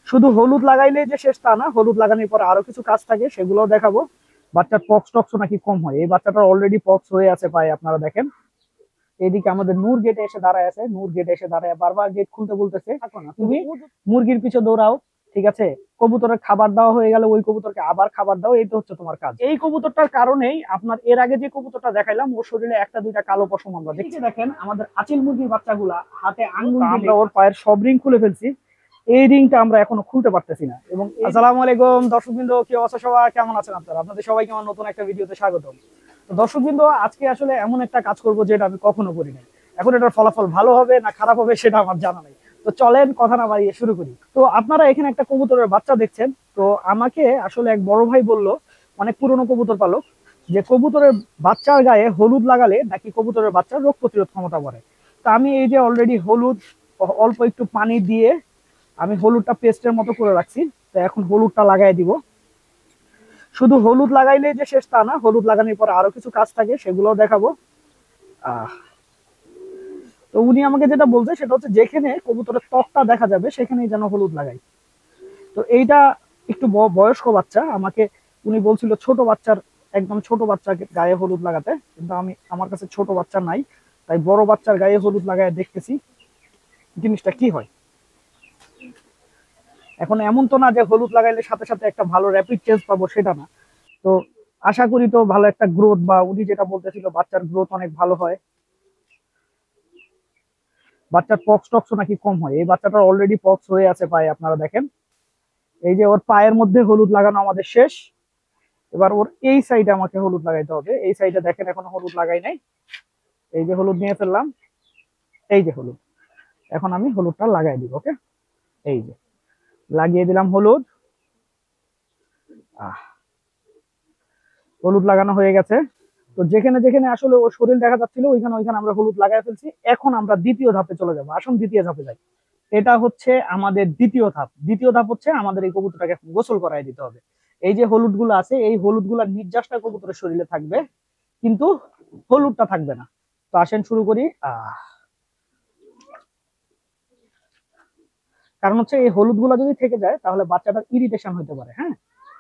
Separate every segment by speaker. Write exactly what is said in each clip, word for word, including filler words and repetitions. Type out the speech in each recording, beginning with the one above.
Speaker 1: শুধু হলুদ লাগাইলে যে শেষ তা না, হলুদ লাগানোর পরে আরো কিছু কাজ থাকে, সেগুলোও দেখাবো। বাচ্চার পক্স টক্স নাকি কম হয়, এই বাচ্চাটার অলরেডি পক্স হয়ে আছে পায়ে, আপনারা দেখেন। এইদিকে আমাদের নূর গেটে এসে দাঁড়ায় আছে, নূর গেটে এসে দাঁড়ায় বারবার গেট খুলতে বলতেছে থাকো না তুমি, মুরগির পিছু দৌড়াও, ঠিক আছে। কবুতরের খাবার দেওয়া হয়ে গেলে ওই কবুতরকে আবার খাবার দাও, এই তো হচ্ছে তোমার কাজ। এই কবুতরটার কারণেই আপনার এর আগে যে কবুতরটা দেখাইলাম ওর শরীরে একটা দুইটা কালো পশম আমরা দেখছি। দেখেন আমাদের আচিল মুরগির বাচ্চাগুলা হাতে আঙ্গুল, আমরা ওর পায়ের সব রিং খুলে ফেলছি, এই রিংটা আমরা এখনো খুলতে পারতেছি না। এবং আসসালামু আলাইকুম দর্শকবৃন্দ, কি অবস্থা সবার, কেমন আছেন আপনারা? আপনাদের সবাইকে আমার নতুন একটা ভিডিওতে স্বাগতম। তো দর্শকবৃন্দ, আজকে আসলে এমন একটা কাজ করব যেটা আমি কখনো করি নাই। এখন এটার ফলাফল ভালো হবে না খারাপ হবে সেটা আমার জানা নেই। তো চলেন কথা না বাড়িয়ে শুরু করি। তো আপনারা এখানে একটা কবুতরের বাচ্চা দেখছেন। তো আমাকে আসলে এক বড় ভাই বলল, অনেক পুরনো কবুতর পালক, যে কবুতরের বাচ্চার গায়ে হলুদ লাগালে নাকি কবুতরের বাচ্চার রোগ প্রতিরোধ ক্ষমতা বাড়ে। তো আমি এই যে অলরেডি হলুদ অল্প একটু পানি দিয়ে আমি হলুদটা পেস্টের মতো করে রাখছি। তো এখন হলুদটা লাগাই দিব। শুধু হলুদ লাগাইলে যে শেষ তা না, হলুদ লাগানোর পরে আরো কিছু কাজ থাকে, সেগুলোও দেখাবো। আহ তো উনি আমাকে যেটা বলছে সেটা হচ্ছে, যেখানে কবুতরের ত্বকটা দেখা যাবে সেখানেই যেন হলুদ লাগাই। তো এইটা একটু বয়স্ক বাচ্চা, আমাকে উনি বলছিল ছোট বাচ্চার, একদম ছোট বাচ্চার গায়ে হলুদ লাগাতে, কিন্তু আমি আমার কাছে ছোট বাচ্চা নাই, তাই বড় বাচ্চার গায়ে হলুদ লাগায় দেখতেছি জিনিসটা কি হয়। এখন এমন তো না যে হলুদ লাগাইলে সাথে সাথে একটা ভালো র্যাপিড চেঞ্জ পাবো, সেটা না। তো আশা করি তো ভালো একটা গ্রোথ, বা উনি যেটা বলতেছিল বাচ্চার গ্রোথ অনেক ভালো হয়, বাচ্চার পক্স টক্স নাকি কম হয়। এই বাচ্চাটার অলরেডি পক্স হয়ে আছে পায়ে, আপনারা দেখেন। এই যে ওর পায়ের মধ্যে হলুদ লাগানো আমাদের শেষ। এবার ওর এই সাইডে আমাকে হলুদ লাগাইতে হবে। এই সাইডে দেখেন এখনো হলুদ লাগাই নাই। এই যে হলুদ নিয়ে ফেললাম, এই যে হলুদ, এখন আমি হলুদটা লাগাই দিব। ওকে, এই যে লাগিয়ে দিলাম হলুদ। আহ হলুদ লাগানো হয়ে গেছে। তো যেখানে যেখানে আসলে ওর শরীর দেখা যাচ্ছিল ওইখানে ওইখানে আমরা হলুদ লাগাই ফেলছি। এখন আমরা দ্বিতীয় ধাপে চলে যাবো। আসুন দ্বিতীয় ধাপে যাই। এটা হচ্ছে আমাদের দ্বিতীয় ধাপ। দ্বিতীয় ধাপ হচ্ছে আমাদের এই কবুতরটাকে গোসল করাই দিতে হবে। এই যে হলুদ গুলো আছে, এই হলুদ গুলার নির্যাসটা কবুতরের শরীরে থাকবে, কিন্তু হলুদটা থাকবে না। তো আসেন শুরু করি। আহ কারণ হচ্ছে এই হলুদ গুলা যদি থেকে যায় তাহলে বাচ্চাটার ইরিটেশন হতে পারে। হ্যাঁ,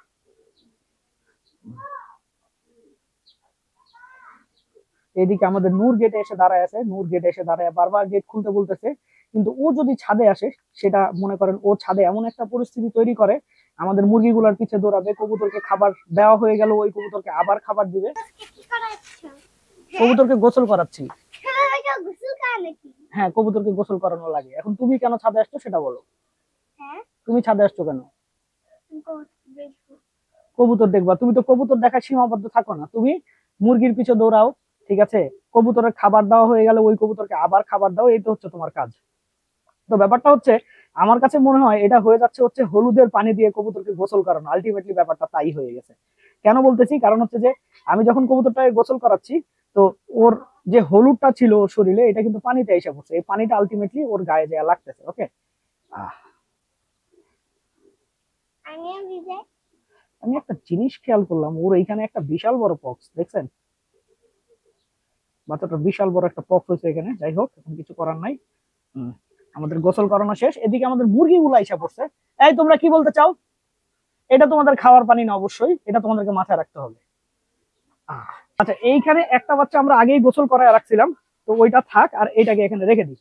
Speaker 1: এদিকে আমাদের নূর গেটে এসে দাঁড়ায় আছে, নূর গেটে এসে দাঁড়ায় বারবার গেট খুলতে বলতেছে, কিন্তু ও যদি ছাদে আসে, সেটা মনে করেন ও ছাদে এমন একটা পরিস্থিতি তৈরি করে, আমাদের মুরগিগুলোর পিছে দৌড়াবে, কবুতরকে খাবার দেওয়া হয়ে গেল ওই কবুতরকে আবার খাবার দিবে। কবুতরকে গোসল করাচ্ছি। হ্যাঁ, কবুতরকে গোসল করানো লাগে। এখন তুমি কেন ছাদে আসছো সেটা বলো। তুমি ছাদে আসছো কেন? কবুতর দেখবা? তুমি তো কবুতর দেখার সীমাবদ্ধ থাকো না, তুমি মুরগির পিছু দৌড়াও, ঠিক আছে। কবুতরের খাবার দেওয়া হয়ে গেলে ওই কবুতরকে আবার খাবার দাও, এই তো হচ্ছে তোমার কাজ। তো ব্যাপারটা হচ্ছে, আমার কাছে মনে হয় এটা হয়ে যাচ্ছে হচ্ছে হলুদের পানি দিয়ে কবুতরকে গোসল করানো। আলটিমেটলি ব্যাপারটা তাই হয়ে গেছে। কেন বলতেছি, কারণ হচ্ছে যে আমি যখন কবুতরটাকে গোসল করাচ্ছি, তো ওর যে হলুদটা ছিল ওর শরীরে, এটা কিন্তু পানিতে এসে পড়ছে। এই পানিটা আলটিমেটলি ওর গায়ে যায় লাগতেছে। ওকে, আমি একটা জিনিস খেয়াল করলাম, ওর এইখানে একটা বিশাল বড় পক্স দেখছেন, বাচ্চাটা বিশাল বড় একটা পক্স হয়েছে এখানে। যাই হোক, এখন কিছু করার নাই। হম আমাদের গোসল করানো শেষ। এদিকে আমাদের মুরগিগুলো এসে পড়ছে। এই তোমরা কি বলতে চাও? এটা তোমাদের খাওয়ার পানি না, অবশ্যই এটা তোমাদেরকে মাথায় রাখতে হবে। আচ্ছা, এইখানে একটা বাচ্চা আমরা আগেই গোসল করায় রাখছিলাম, তো ওইটা থাক, আর এইটাকে এখানে রেখে দিই।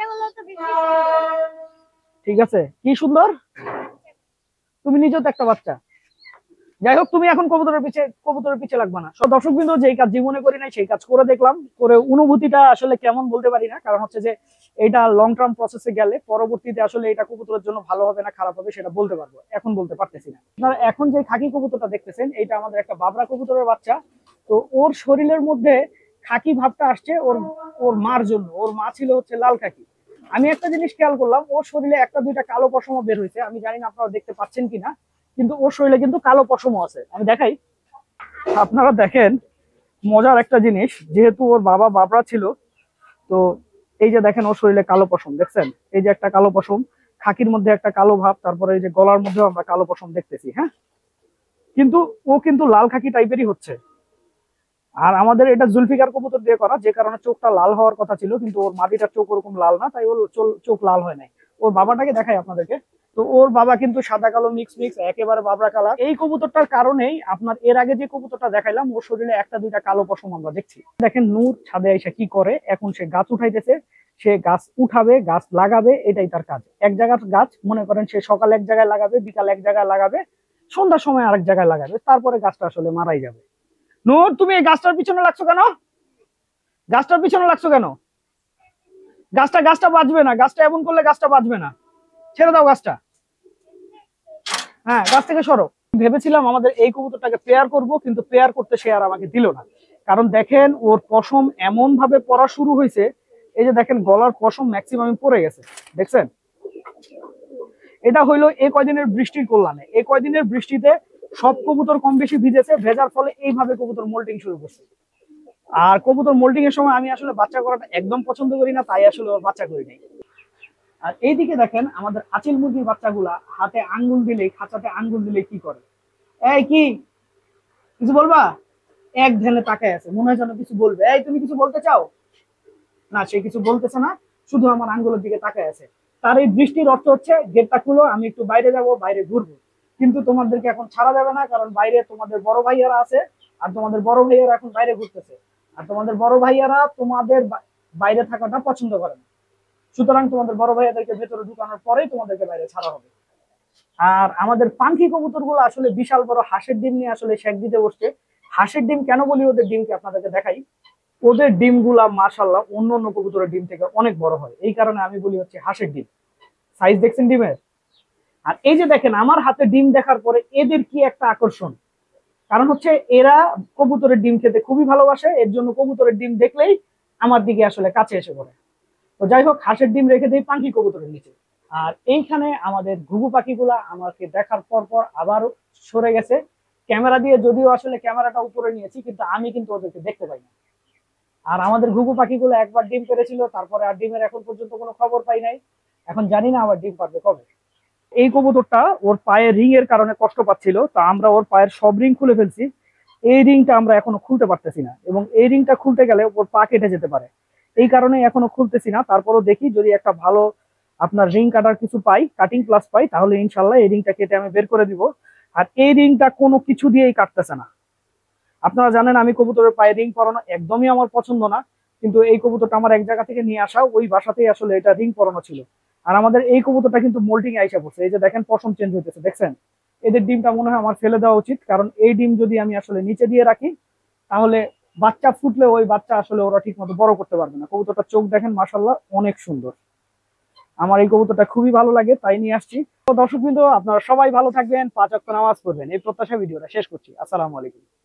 Speaker 1: ঠিক আছে, কি সুন্দর, তুমি নিজেও তো একটা বাচ্চা। যাই হোক, তুমি এখন কবুতরের পিছে কবুতরের পিছে লাগবে না। সব দর্শকবৃন্দ, যেই কাজ জীবনে করি নাই সেই কাজ করে দেখলাম, করে অনুভূতিটা আসলে কেমন বলতে পারি না। কারণ হচ্ছে যে এটা লং টার্ম প্রসেসে গেলে পরবর্তীতে আসলে এটা কবুতরের জন্য ভালো হবে না খারাপ হবে সেটা বলতে পারবো, এখন বলতে পারতেছি না। আপনারা এখন যে খাকি কবুতরটা দেখতেছেন, এটা আমাদের একটা বাবরা কবুতরের বাচ্চা। তো ওর শরীরের মধ্যে খাকি ভাবটা আসছে ওর ওর মার জন্য। ওর মা ছিল হচ্ছে লাল খাকি। আমি একটা জিনিস খেয়াল করলাম, ওর শরীরে একটা দুইটা কালো পশম বের হয়েছে। আমি জানি না আপনারা দেখতে পাচ্ছেন কিনা, কিন্তু ওর শরীরে কিন্তু কালো পশমও আছে। আমি দেখাই, আপনারা দেখেন। মজার একটা জিনিস, যেহেতু ওর বাবা বাবরা ছিল, তো এই যে দেখেন ওর শরীরে কালো পশম দেখছেন। এই যে একটা কালো পশম, খাকির মধ্যে একটা কালো ভাব, তারপরে এই যে গলার মধ্যেও আমরা কালো পশম দেখতেছি। হ্যাঁ, কিন্তু ও কিন্তু লাল খাকি টাইপেরই হচ্ছে। আর আমাদের এটা জুলফিকার কবুতর দিয়ে করা, যে কারণে চোখটা লাল হওয়ার কথা ছিল, কিন্তু ওর মাটিটার চোখ ওরকম লাল না, তাই ওর চোখ লাল হয় নাই। ওর বাবাটাকে দেখাই আপনাদেরকে। তো ওর বাবা কিন্তু সাদা কালো মিক্স মিক্স একেবারে বাবরা কালার। এই কবুতরটার কারণেই আপনার এর আগে যে কবুতরটা দেখাইলাম ওর শরীরে একটা দুইটা কালো পশম আমরা দেখছি। দেখেন নূর ছাদে এসে কি করে, এখন সে গাছ উঠাইতেছে, সে গাছ উঠাবে, গাছ লাগাবে, এটাই তার কাজ। এক জায়গার গাছ মনে করেন সে সকালে এক জায়গায় লাগাবে, বিকাল এক জায়গায় লাগাবে, সন্ধ্যার সময় আরেক জায়গায় লাগাবে, তারপরে গাছটা আসলে মারাই যাবে। নূর তুমি এই গাছটার পিছনে লাগছো কেন? গাছটার পিছনে লাগছো কেন? গাছটা গাছটা বাঁচবে না, গাছটা এমন করলে গাছটা বাঁচবে না, ছেড়ে দাও গাছটা। হ্যাঁ, গাছ থেকে সরো। ভেবেছিলাম আমাদের এই কবুতরটাকে পেয়ার করব, কিন্তু পেয়ার করতে সে আর আমাকে দিল না। কারণ দেখেন ওর পশম এমন ভাবে পড়া শুরু হয়েছে, এই যে দেখেন গলার পশম ম্যাক্সিমাম পড়ে গেছে, দেখছেন? এটা হইলো এই কয়দিনের বৃষ্টির কল্যাণে। এই কয়দিনের বৃষ্টিতে সব কবুতর কম বেশি ভিজেছে, ভেজার ফলে এইভাবে কবুতর মোল্টিং শুরু করছে। আর কবুতর মোল্টিং এর সময় আমি আসলে বাচ্চা করাটা একদম পছন্দ করি না, তাই আসলে ওর বাচ্চা করি নাই। আর এইদিকে দেখেন আমাদের আচিল মুরগির বাচ্চাগুলা হাতে আঙ্গুল দিলেই, খাঁচাতে আঙ্গুল দিলেই কি করে, এই কি কিছু বলবা, এক ধ্যানে তাকায় আছে, মনে হয় যেন কিছু বলবে। এই তুমি কিছু বলতে চাও না, সে কিছু বলতেছে না, শুধু আমার আঙ্গুলের দিকে তাকায় আছে। তার এই দৃষ্টির অর্থ হচ্ছে গেটটা খুলো, আমি একটু বাইরে যাব, বাইরে ঘুরবো। কিন্তু তোমাদেরকে এখন ছাড়া যাবে না, কারণ বাইরে তোমাদের বড় ভাইয়ারা আছে, আর তোমাদের বড় ভাইয়ারা এখন বাইরে ঘুরতেছে, আর তোমাদের বড় ভাইয়ারা তোমাদের বাইরে থাকাটা পছন্দ করে না। সুতরাং তোমাদের বড় ভাইয়াদেরকে ভেতরে ঢুকানোর পরেই তোমাদেরকে বাইরে ছাড়া হবে। আর আমাদের পাখি কবুতর গুলো আসলে বিশাল বড় হাঁসের ডিম নিয়ে আসলে শেক দিতে বসছে। হাঁসের ডিম কেন বলি ওদের ডিমকে আপনাদেরকে দেখাই, ওদের ডিম গুলা মাশাআল্লাহ অন্য অন্য কবুতরের ডিম থেকে অনেক বড় হয়, এই কারণে আমি বলি হচ্ছে হাঁসের ডিম। সাইজ দেখছেন ডিমের? আর এই যে দেখেন আমার হাতে ডিম দেখার পরে এদের কি একটা আকর্ষণ, কারণ হচ্ছে এরা কবুতরের ডিম খেতে খুবই ভালোবাসে, এর জন্য কবুতরের ডিম দেখলেই আমার দিকে আসলে কাছে এসে পড়ে। তো যাই হোক, হাঁসের ডিম রেখে দিই পাখি কবুতরের নিচে। আর এইখানে আমাদের ঘুঘু পাখিগুলা আমাকে দেখার পর পর আবার সরে গেছে। ক্যামেরা দিয়ে যদিও আসলে ক্যামেরাটা উপরে নিয়েছি, কিন্তু আমি কিন্তু ওদেরকে দেখতে পাই না। আর আমাদের ঘুঘু পাখিগুলো একবার ডিম পেড়েছিল, তারপরে আর ডিমের এখন পর্যন্ত কোনো খবর পাই নাই। এখন জানি না আবার ডিম পারবে কবে। এই কবুতরটা ওর পায়ে রিং এর কারণে কষ্ট পাচ্ছিল, তা আমরা ওর পায়ের সব রিং খুলে ফেলছি। এই রিংটা আমরা এখনো খুলতে পারতেছি না, এবং এই রিংটা খুলতে গেলে ওর পা কেটে যেতে পারে, এই কারণে এখনো খুলতেছি না। তারপরও দেখি যদি একটা ভালো আপনার রিং কাটার কিছু পাই, কাটিং প্লাস পাই, তাহলে ইনশাল্লাহ এই রিংটা কেটে আমি বের করে দিব। আর এই রিংটা কোনো কিছু দিয়েই কাটতেছে না। আপনারা জানেন আমি কবুতরের পায়ে রিং পরানো একদমই আমার পছন্দ না, কিন্তু এই কবুতরটা আমার এক জায়গা থেকে নিয়ে আসা, ওই বাসাতেই আসলে এটা রিং পরানো ছিল। আর আমাদের এই কবুতরটা কিন্তু মোল্টিং আইসা পড়ছে, এই যে দেখেন পশম চেঞ্জ হইতেছে, দেখছেন? এদের ডিমটা মনে হয় আমার ফেলে দেওয়া উচিত, কারণ এই ডিম যদি আমি আসলে নিচে দিয়ে রাখি তাহলে বাচ্চা ফুটলে ওই বাচ্চা আসলে ওরা ঠিক মতো বড় করতে পারবে না। কবুতরটা চোখ দেখেন মাশাআল্লাহ অনেক সুন্দর, আমার এই কবুতরটা খুবই ভালো লাগে, তাই নিয়ে আসছি। তো দর্শকবৃন্দ, আপনারা সবাই ভালো থাকবেন, পাঁচ ওয়াক্ত নামাজ পড়বেন, এই প্রত্যাশা ভিডিওটা শেষ করছি। আসসালামু আলাইকুম।